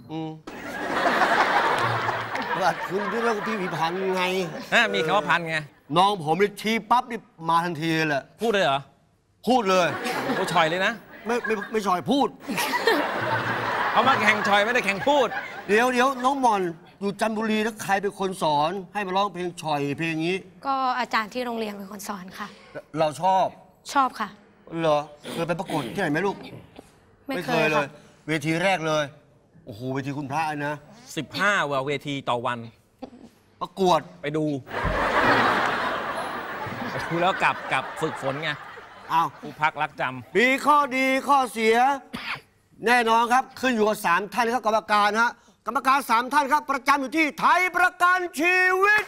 สวัสดีคุณพี่แล้วพี่พันไงมีคำว่าพันไงน้องผมนี่ชี้ปั๊บนี่มาทันทีเลยพูดเลยเหรอพูดเลยโอ้ชอยเลยนะไม่ชอยพูดเขามาแข่งชอยไม่ได้แข่งพูดเดี๋ยวน้องมอนอยู่จันทบุรีแล้วใครเป็นคนสอนให้มาร้องเพลงชอยเพลงนี้ก็อาจารย์ที่โรงเรียนเป็นคนสอนค่ะเราชอบค่ะเหรอเคยไปประกวดที่ไหนไหมลูกไม่เคยเลยเวทีแรกเลยโอ้โหเวทีคุณพระนะ 15เวทีต่อวันประกวดไปดูแล้วกลับฝึกฝนไงครูพักรักจำมีข้อดีข้อเสียแน่นอนครับขึ้นอยู่กับ3 ท่านครับกรรมการกรรมการ3 ท่านครับประจำอยู่ที่ไทยประกันชีวิต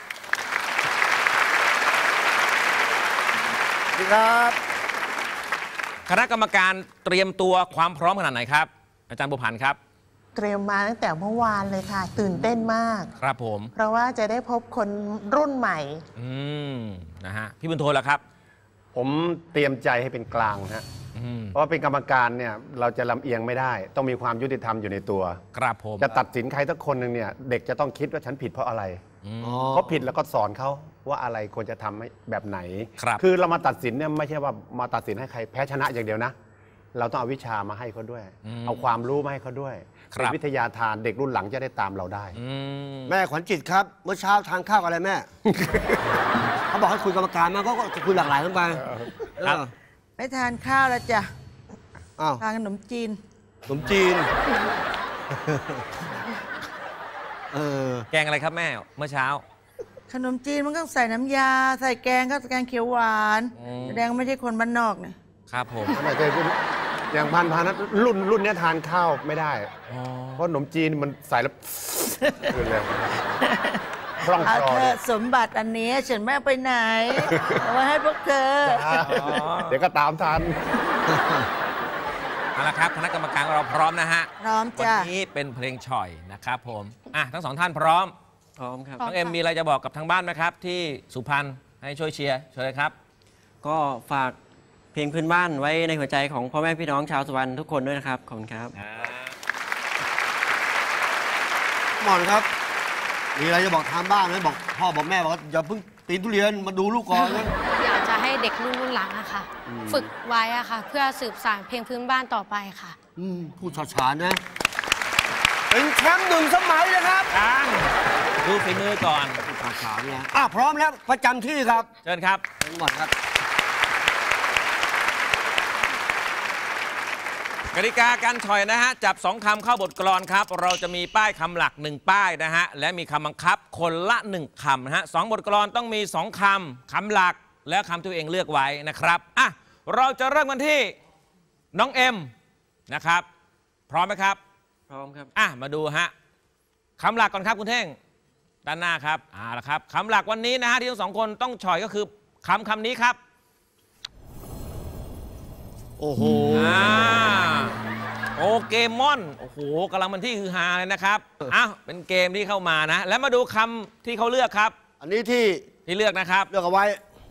สวัสดีครับคณะกรรมการเตรียมตัวความพร้อมขนาดไหนครับอาจารย์บุพันธ์ครับเตรียมมาตั้งแต่เมื่อวานเลยค่ะตื่นเต้นมากครับผมเพราะว่าจะได้พบคนรุ่นใหม่นะฮะพี่บุญโทล่ะครับผมเตรียมใจให้เป็นกลางเพราะว่าเป็นกรรมการเนี่ยเราจะลำเอียงไม่ได้ต้องมีความยุติธรรมอยู่ในตัวครับผมจะตัดสินใครสักคนหนึ่งเนี่ยเด็กจะต้องคิดว่าฉันผิดเพราะอะไรเขาผิดแล้วก็สอนเขาว่าอะไรควรจะทำแบบไหนคือเรามาตัดสินเนี่ยไม่ใช่ว่ามาตัดสินให้ใครแพ้ชนะอย่างเดียวนะเราต้องเอาวิชามาให้เขาด้วยเอาความรู้มาให้เขาด้วยเป็นวิทยาทานเด็กรุ่นหลังจะได้ตามเราได้แม่ขวัญจิตครับเมื่อเช้าทานข้าวอะไรแม่ เขาบอกให้คุยกรรมการมาก็จะคุยหลากหลายขึ้นไปไปทานข้าวแล้วจ้ะทานขนมจีนแกงอะไรครับแม่เมื่อเช้าขนมจีนมันก็ใส่น้ำยาใส่แกงก็แกงเขียวหวานแดงไม่ใช่คนบ้านนอกเนี่ยครับผมอย่างพันรุ่นนี้ทานข้าวไม่ได้เพราะขนมจีนมันใส่แล้วเลยคล่องคลอสมบัติอันนี้ฉันไม่ไปไหนเอาไว้ให้พวกเธอเดี๋ยวก็ตามทันเอาละครับคณะกรรมการเราพร้อมนะฮะพร้อมวันจ้ะนี้เป็นเพลงฉ่อยนะครับผมทั้งสองท่านพร้อมพร้อมครับน้องเอ็มมีอะไรจะบอกกับทางบ้านไหมครับ ที่สุพรรณให้ช่วยเชียร์เชิญเลยครับก็ฝากเพลงพื้นบ้านไว้ในหัวใจของพ่อแม่พี่น้องชาวสุพรรณทุกคนด้วยนะครับ ขอบคุณครับหมอนครับ มีอะไรจะบอกทางบ้านไหมบอกพ่อบอกแม่บอกว่าอย่าเพิ่งปีนทุเรียนมาดูลูกก่อนนะอยากจะให้เด็กรุ่นหลังอะค่ะ ฝึกไว้อะค่ะ เพื่อสืบสานเพลงพื้นบ้านต่อไปค่ะพูดฉาๆนะ เป็นแชมป์1 สมัยนะครับดูฝีมือก่อนฉาๆเนี่ยพร้อมแล้วประจำที่ครับเชิญครับหมอนครับกติกาการฉ่อยนะฮะจับ2 คำเข้าบทกลอนครับเราจะมีป้ายคำหลัก1 ป้ายนะฮะและมีคำบังคับคนละ1 คำนะฮะ2 บทกลอนต้องมี2 คำคำหลักและคำที่ตัวเองเลือกไว้นะครับเราจะเริ่มกันที่น้องเอ็มนะครับพร้อมไหมครับพร้อมครับมาดูฮะคำหลักก่อนครับคุณเท่งด้านหน้าครับละครับคำหลักวันนี้นะฮะที่ทั้ง2 คนต้องฉ่อยก็คือคำนี้ครับโอ้โหโปเกมอนโอ้โหกำลังเป็นที่ฮือฮาเลยนะครับเป็นเกมที่เข้ามานะแล้วมาดูคำที่เขาเลือกครับอันนี้ที่เลือกนะครับเลือกเอาไว้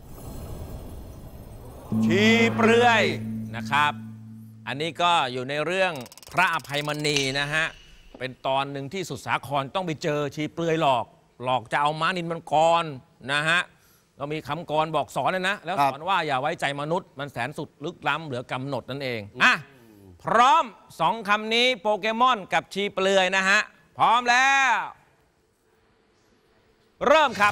ชีเปลือยนะครับอันนี้ก็อยู่ในเรื่องพระอภัยมณีนะฮะเป็นตอนหนึ่งที่สุดสาครต้องไปเจอชีเปลือยหลอกจะเอาม้านินมังกรนะฮะก็มีคำกรบอกสอนเลยนะแล้วสอนว่าอย่าไว้ใจมนุษย์มันแสนสุดลึกล้ำเหลือกำหนดนั่นเองพร้อม2 คำนี้โปเกมอนกับชีเปลือยนะฮะพร้อมแล้วเริ่มครับ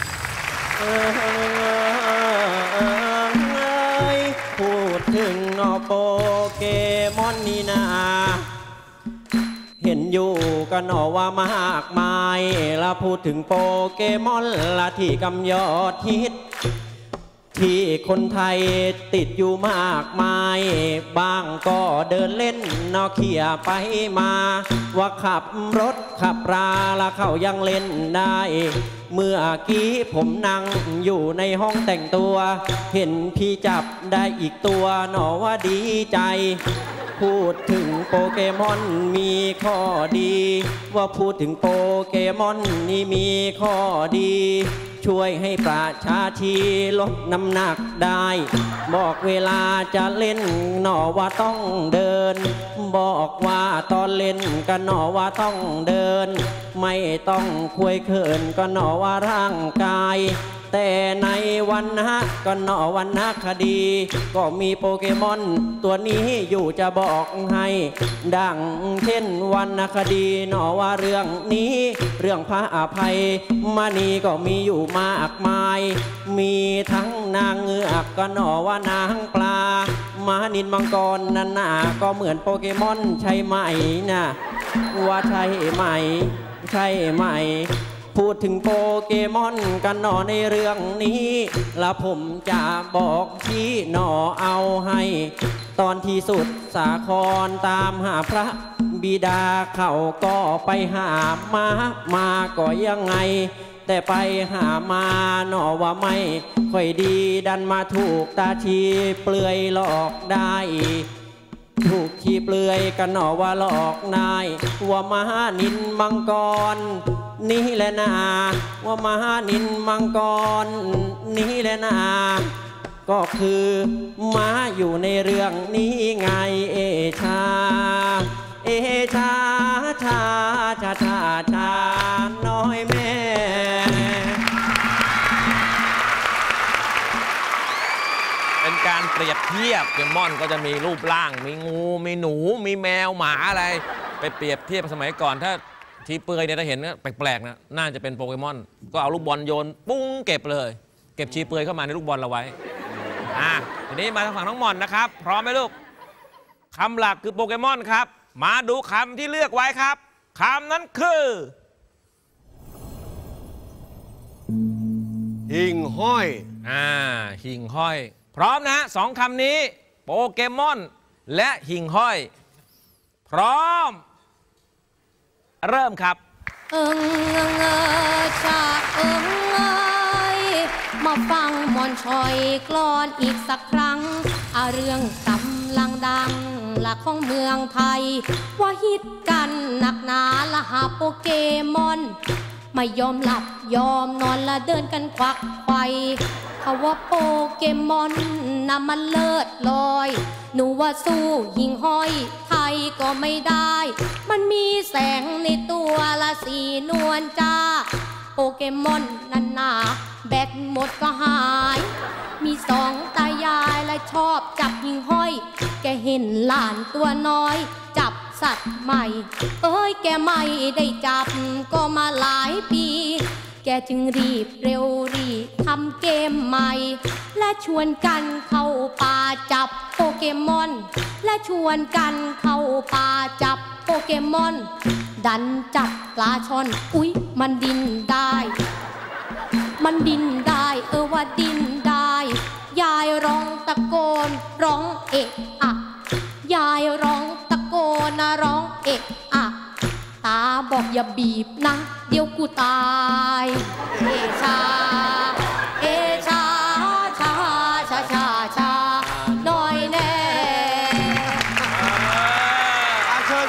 พูดถึงโปเกมอนนี่นาเห็นอยู่ก็หนอว่ามากมายแล้วพูดถึงโปเกมอนละที่กำยอดฮิตที่คนไทยติดอยู่มากมายบ้างก็เดินเล่นนอเขียไปมาว่าขับรถขับราแล้วเขายังเล่นได้เมื่อกี้ผมนั่งอยู่ในห้องแต่งตัวเห็นพี่จับได้อีกตัวหนอว่าดีใจพูดถึงโปเกมอนมีข้อดีว่าพูดถึงโปเกมอนนี่มีข้อดีช่วยให้ประชาชีลดน้ำหนักได้บอกเวลาจะเล่นหนอว่าต้องเดินบอกว่าตอนเล่นก็หนอว่าต้องเดินไม่ต้องคุยเขินก็หนอว่าร่างกายแต่ในวันนะก็หนอวันนะคดีก็มีโปเกมอนตัวนี้อยู่จะบอกให้ดังเช่นวันนคดีหนอว่าเรื่องนี้เรื่องพระอภัยมณีก็มีอยู่มากมายมีทั้งนางเงือกก็หนอว่านางปลาม้านินมังกรนั่นน่ะก็เหมือนโปเกมอนใช่ไหมนะว่าใช่ไหมใช่ไหมพูดถึงโปเกมอนกันหนอในเรื่องนี้และผมจะบอกชี้หนอเอาให้ตอนที่สุดสาครตามหาพระบิดาเขาก็ไปหามาก็ยังไงแต่ไปหามาหนอว่าไม่ค่อยดีดันมาถูกตาชีเปลือยหลอกได้ถูกชีเปลือยกันหนอว่าหลอกนายว่าม้านินมังกรนี่แหละนาว่าม้านินมังกรนี่แหละนาก็คือม้าอยู่ในเรื่องนี้ไงเอชาเอชาชาชาชาชาน้อยแม่เป็นการเปรียบเทียบโปเกมอนก็จะมีรูปร่างมีงูมีหนูมีแมวหมาอะไรไปเปรียบเทียบสมัยก่อนถ้าชีเปลือยเนี่ยถ้าเห็นแปลกๆนะน่าจะเป็นโปเกมอนก็เอาลูกบอลโยนปุ้งเก็บเลยเก็บชีเปลือยเข้ามาในลูกบอลเราไว้ทีนี้มาทางฝั่งน้องหม่อนนะครับพร้อมไหมลูกคำหลักคือโปเกมอนครับมาดูคำที่เลือกไว้ครับคำนั้นคือหิ่งห้อยหิ่งห้อยพร้อมนะ2 คำนี้โปเกมอนและหิ่งห้อยพร้อมเริ่มครับจากมาฟังมอนชอยกลอนอีกสักครั้งเรื่องกำลังดังหลักของเมืองไทยว่าฮิตกันหนักหนาละหาโปเกมอนไม่ยอมหลับยอมนอนละเดินกันควักไขว่เขาว่าโปเกมอนน่ะมันเลิศลอยหนูว่าสู้หิ่งห้อยไทยก็ไม่ได้มันมีแสงในตัวละสีนวลจ้าโปเกมอนนันนาแบตหมดก็หายมีสองตายายและชอบจับหิ่งห้อยแกเห็นหลานตัวน้อยจับสัตว์ใหม่เอ้ยแกไม่ได้จับก็มาหลายปีแกจึงรีบเร็วรีบทำเกมใหม่และชวนกันเข้าป่าจับโปเกมอนและชวนกันเข้าป่าจับโปเกมอนดันจับปลาช่อนอุ๊ยมันดินได้มันดินได้ว่าดินได้ยายร้องตะโกนร้องเอะอะยายร้องตะโกนนะร้องเอะอะตาบอกอย่าบีบนะเดี๋ยวกูตายเอชาเอชาชาชาชาชาหน่อยแน่เชิญ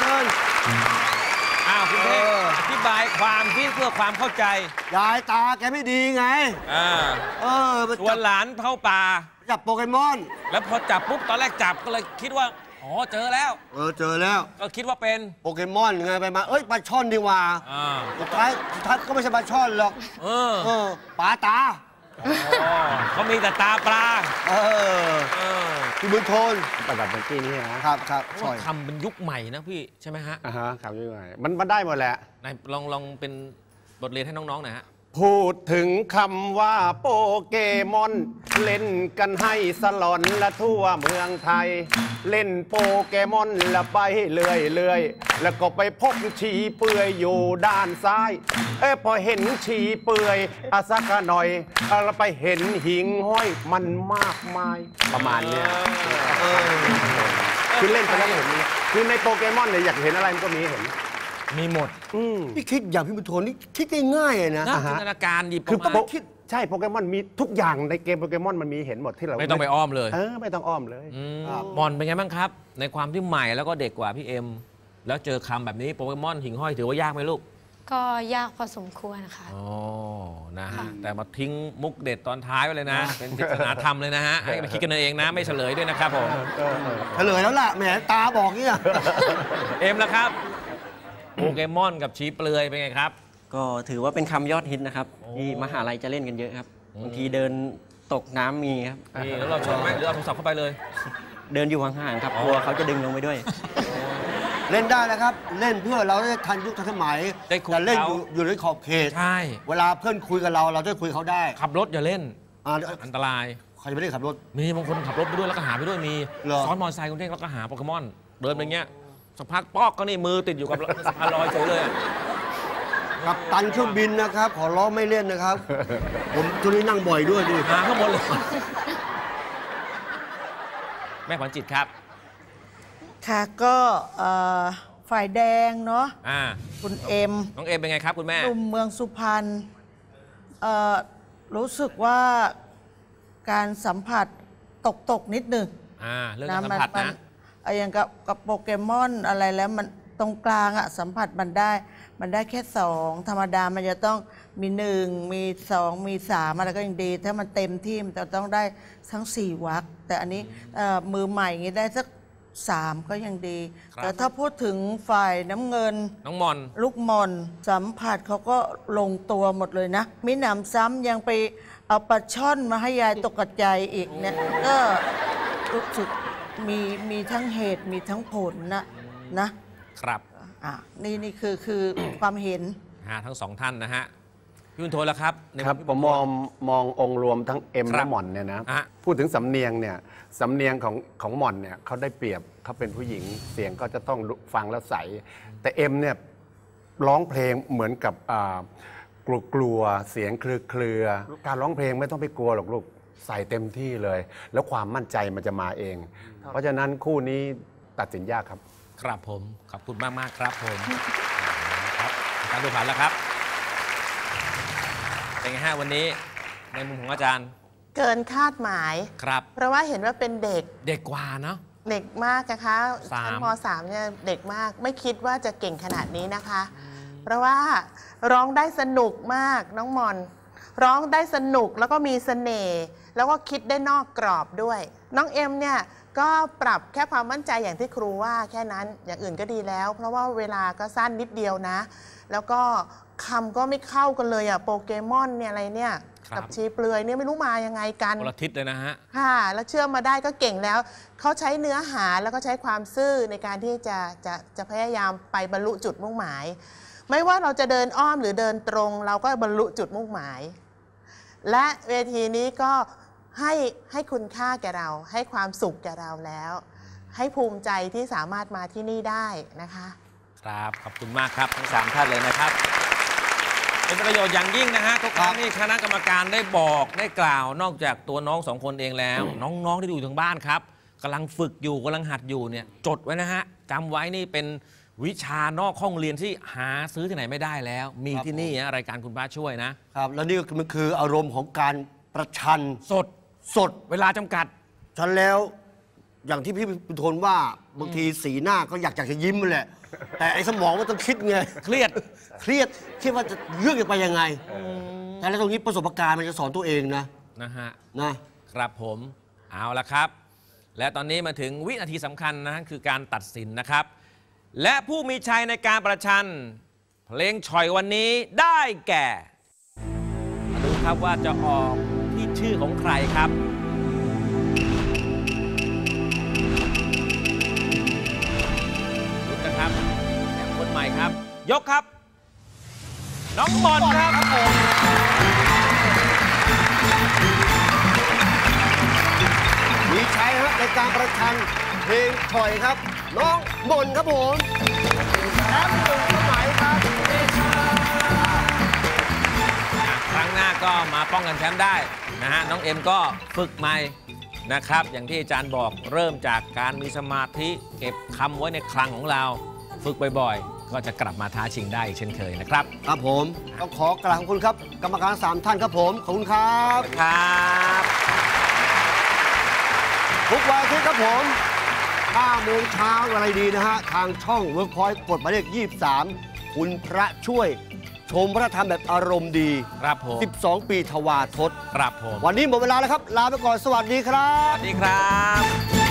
คุณเทพอธิบายความที่เพื่อความเข้าใจยายตาแกไม่ดีไงชวนหลานเข้าป่าจับโปเกมอนแล้วพอจับปุ๊บตอนแรกจับก็เลยคิดว่าอ๋อเจอแล้วเจอแล้วก็คิดว่าเป็นโปเกมอนไงไปมาปลาช่อนดีกว่าสุดท้ายก็ไม่ใช่ปลาช่อนหรอกปลาตาเขามีแต่ตาปลาคือบุญโทนแบบเมื่อกี้นี้นะครับคำเป็นยุคใหม่นะพี่ใช่ไหมฮะคำยุคใหม่มันได้หมดแหละลองเป็นบทเรียนให้น้องๆหน่อยฮะพูดถึงคำว่าโปเกมอนเล่นกันให้สลอนละทั่วเมืองไทยเล่นโปเกมอนละไปเรื่อยแล้วก็ไปพบชีเปื่อยอยู่ด้านซ้ายพอเห็นชีเปื่อยสักหน่อยเราไปเห็นหิ่งห้อยมันมากมายประมาณเนี้ยคือเล่นไปแล้วเห็นคือในโปเกมอนเนี่ยอยากเห็นอะไรมันก็มีเห็นมีหมดพี่คิดอย่างพี่บุญโทนนี่คิดง่ายๆนะจินตนาการหยิบคือคิดใช่โปเกมอนมีทุกอย่างในเกมโปเกมอนมันมีเห็นหมดที่เราไม่ต้องไปอ้อมเลยไม่ต้องอ้อมเลยมอนเป็นไงบ้างครับในความที่ใหม่แล้วก็เด็กกว่าพี่เอ็มแล้วเจอคำแบบนี้โปเกมอนหิ่งห้อยถือว่ายากไหมลูกก็ยากพอสมควรค่ะนะฮะแต่มาทิ้งมุกเด็ดตอนท้ายไปเลยนะเป็นปริศนาธรรมเลยนะฮะให้ไปคิดกันเองนะไม่เฉลยด้วยนะครับผมเฉลยแล้วล่ะแหมตาบอกเนี่ยเอ็มแล้วครับโปเกมอนกับชีเปลือยเป็นไงครับก็ถือว่าเป็นคำยอดฮิตนะครับที่มหาลัยจะเล่นกันเยอะครับบางทีเดินตกน้ำมีครับแล้วเราชอบไหมหรือเอาโทรศัพท์เข้าไปเลยเดินอยู่ห่างๆครับกลัวเขาจะดึงลงไปด้วยเล่นได้นะครับเล่นเพื่อเราได้ทันยุคทันสมัยแต่เล่นอยู่ในขอบเขตใช่เวลาเพื่อนคุยกับเราจะคุยเขาได้ขับรถอย่าเล่นอันตรายใครจะไม่ได้ขับรถมีบางคนขับรถไปด้วยแล้วก็หาไปด้วยมีซ้อนมอเตอร์ไซค์คนเท่งแล้วก็หาโปเกมอนเดินไปเงี้ยสักพักปอกก็นี่มือติดอยู่กับสะพานลอยเฉยเลยกับตันเครื่องบินนะครับขอร้องไม่เล่นนะครับผมตัวนี้นั่งบ่อยด้วยดิหาข้างบนเลยแม่ขวัญจิตครับค่ะก็ฝ่ายแดงเนาะคุณเอ็มน้องเอ็มเป็นไงครับคุณแม่หนุ่มเมืองสุพรรณรู้สึกว่าการสัมผัสตกนิดหนึ่งเรื่องการสัมผัสนะอย่างกับโปเกมอนอะไรแล้วมันตรงกลางสัมผัสมันได้แค่2ธรรมดามันจะต้องมี1มี2มี3อะไรก็ยังดีถ้ามันเต็มที่มันจะต้องได้ทั้ง4วรรคแต่อันนี้มือใหม่อย่างนี้ได้สัก3ก็ยังดีแต่ถ้าพูดถึงฝ่ายน้ำเงินน้องมอนลูกมอนสัมผัสเขาก็ลงตัวหมดเลยนะมิหนำซ้ำยังไปเอาปลาช่อนมาให้ยายตกใจอีกเนี่ยก็รู้สึกมีทั้งเหตุมีทั้งผลนะครับนี่คือความเห็นทั้งสองท่านนะฮะพี่บุญโทนแล้วครับครับผมมององค์รวมทั้งเอ็มและหม่อนเนี่ยนะพูดถึงสำเนียงเนี่ยสำเนียงของหม่อนเนี่ยเขาได้เปรียบเขาเป็นผู้หญิงเสียงก็จะต้องฟังแล้วใสแต่เอ็มเนี่ยร้องเพลงเหมือนกับกลัวเสียงเครือการร้องเพลงไม่ต้องไปกลัวหรอกลูกใส่เต็มที่เลยแล้วความมั่นใจมันจะมาเองเพราะฉะนั้นคู่นี้ตัดสินยากครับครับผมขอบคุณมากครับผมครับการดูผ่านแล้วครับเป็นไงฮะวันนี้ในมุมของอาจารย์เกินคาดหมายครับเพราะว่าเห็นว่าเป็นเด็กกว่าเนาะเด็กมากนะคะชั้นม.3 เนี่ยเด็กมากไม่คิดว่าจะเก่งขนาดนี้นะคะ เพราะว่าร้องได้สนุกมากน้องมอนร้องได้สนุกแล้วก็มีเสน่ห์แล้วก็คิดได้นอกกรอบด้วยน้องเอ็มเนี่ยก็ปรับแค่ความมั่นใจอย่างที่ครูว่าแค่นั้นอย่างอื่นก็ดีแล้ว เพราะว่าเวลาก็สั้นนิดเดียวนะแล้วก็คำก็ไม่เข้ากันเลยอะโปเกมอนเนี่ยอะไรเนี่ยกับชีเปลือยเนี่ยไม่รู้มายังไงกันคนละทิศเลยนะฮะค่ะแล้วเชื่อมาได้ก็เก่งแล้วเขาใช้เนื้อหาแล้วก็ใช้ความซื่อในการที่จะพยายามไปบรรลุจุดมุ่งหมายไม่ว่าเราจะเดินอ้อมหรือเดินตรงเราก็บรรลุจุดมุ่งหมายและเวทีนี้ก็ให้คุณค่าแก่เราให้ความสุขแก่เราแล้วให้ภูมิใจที่สามารถมาที่นี่ได้นะคะครับขอบคุณมากครับทั้ง3ท่านเลยนะครับเป็นประโยชน์อย่างยิ่งนะฮะทุกครั้งที่คณะกรรมการได้บอกได้กล่าวนอกจากตัวน้อง2คนเองแล้ว น้องๆที่อยู่ทางบ้านครับกำลังฝึกอยู่กำลังหัดอยู่เนี่ยจดไว้นะฮะจำไว้นี่เป็นวิชานอกห้องเรียนที่หาซื้อที่ไหนไม่ได้แล้วมีที่นี่รายการคุณพระช่วยนะครับแล้วนี่มันคืออารมณ์ของการประชันสดเวลาจำกัดฉันแล้วอย่างที่พี่ปุณณว่าบางทีสีหน้าก็อยากจะยิ้มแหละแต่ไอ้สมองมันต้องคิดไงเครียดคิดว่าจะเรื่องจะไปยังไงแต่แล้วตรงนี้ประสบการณ์มันจะสอนตัวเองนะฮะนะครับผมเอาละครับและตอนนี้มาถึงวินาทีสำคัญนะคือการตัดสินนะครับและผู้มีชัยในการประชันเพลงฉ่อยวันนี้ได้แก่มาดูครับว่าจะออกที่ชื่อของใครครับลุ้นนะครับแข่งคนใหม่ครับยกครับน้องบอลครับมีชัยครับในการประชันเพลงฉ่อยครับน้องบอลครับผมแชมป์1 สมัยครับครั้งหน้าก็มาป้องกันแชมป์ได้นะฮะน้องเอ็มก็ฝึกใหม่นะครับอย่างที่อาจารย์บอกเริ่มจากการมีสมาธิเก็บคำไว้ในคลังของเราฝึกบ่อยๆก็จะกลับมาท้าชิงได้เช่นเคยนะครับครับผมต้องขอกราบขอบคุณครับกรรมการ3 ท่านครับผมขอบคุณครับทุกวันอาทิตย์ครับผม5 โมงเช้าอะไรดีนะฮะทางช่อง Workpoint กดหมายเลข23คุณพระช่วยชมพระธรรมแบบอารมณ์ดีครับผม 12 ปีทวาทศครับผมวันนี้หมดเวลาแล้วครับลาไปก่อนสวัสดีครับสวัสดีครับ